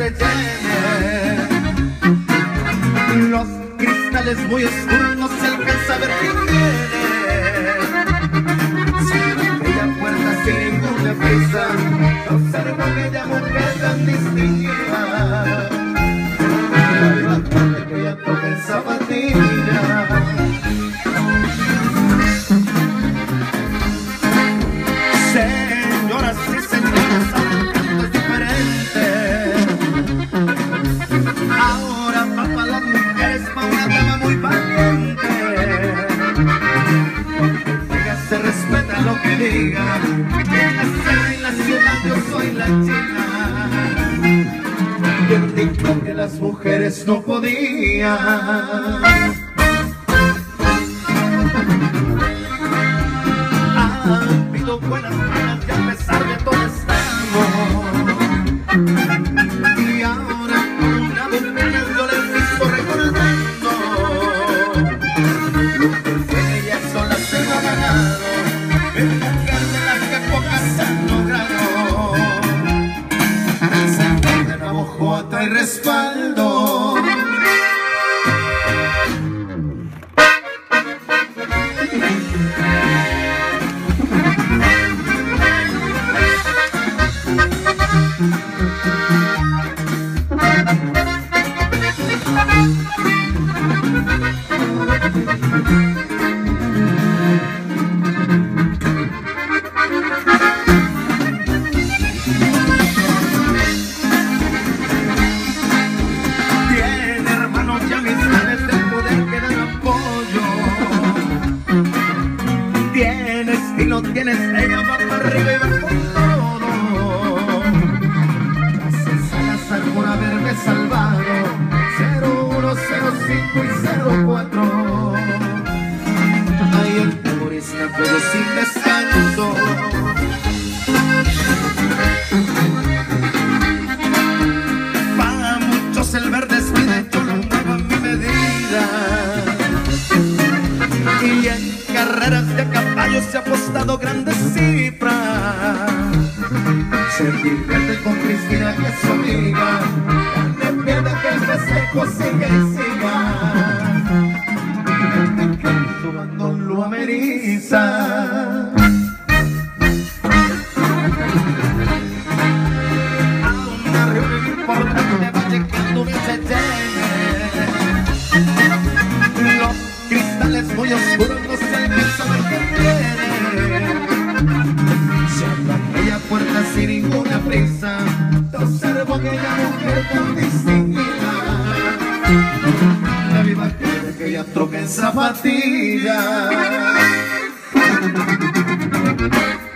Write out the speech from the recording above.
se llene. Los cristales muy oscuros no se alcanza a ver quién viene. Cierra aquella puerta sin ninguna prisa, observo aquella mujer tan distinguida. La viva tarde que ya toca en zapatilla. Señoras y señores, ahora el canto es diferente. Ahora va para las mujeres, pa' una dama muy valiente. Diga, se respeta lo que diga. En la selva y la ciudad yo soy la china. Quien dijo que las mujeres no podían. Buenas ganas y a pesar de todo estamos. Y ahora con una bucana yo les visto recordando lo que fue ellas solas se lo ha ganado, el mujer de las que pocas han logrado. El Señor de Navajo trae respaldo. Si no tienes, ella va para arriba y va con todo. Gracias a la sal por haberme salvado. 0105 y 04. Ay, el terrorista pero sin descanso. Para muchos el verde es vida, yo lo muevo a mi medida. Y en carreras de caballos se ha apostado grandes cifras. Se divierte con Cristina que es su amiga. No pierda que el festejo sigue y siga. Que su bando lo ameriza. A una reunión importante va llegando un checheñe. Los cristales muy oscuros no se alcanza a ver quién viene. Cierra aquella puerta sin ninguna prisa, te observo aquella mujer tan distinguida. La viva quiere que ella troque en zapatilla.